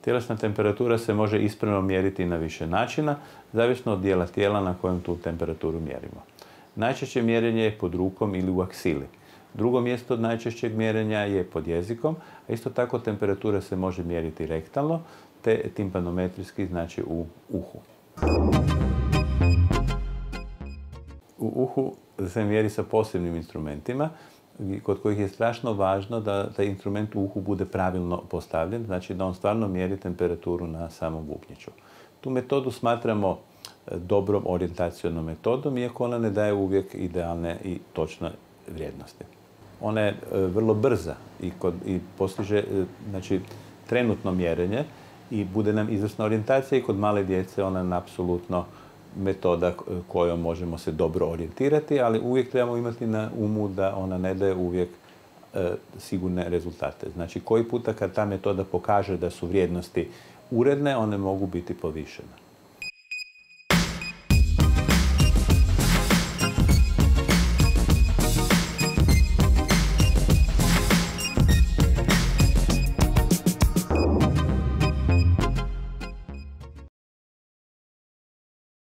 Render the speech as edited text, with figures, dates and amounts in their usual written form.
Tjelesna temperatura se može ispravno mjeriti na više načina, zavisno od dijela tijela na kojem tu temperaturu mjerimo. Najčešće mjerenje je pod rukom ili u aksili. Drugo mjesto od najčešćeg mjerenja je pod jezikom, a isto tako temperatura se može mjeriti rektalno, te timpanometrijski, znači u uhu. U uhu se mjeri sa posebnim instrumentima, kod kojih je strašno važno da taj instrument u uhu bude pravilno postavljen, znači da on stvarno mjeri temperaturu na samom bubnjiću. Tu metodu smatramo dobrom orijentacionom metodom, iako ona ne daje uvijek idealne i točne vrijednosti. Ona je vrlo brza i postiže trenutno mjerenje i bude nam izvrsna orijentacija i kod male djece ona je apsolutno metoda kojom možemo se dobro orijentirati, ali uvijek trebamo imati na umu da ona ne daje uvijek sigurne rezultate. Znači, koji puta kad ta metoda pokaže da su vrijednosti uredne, one mogu biti povišene.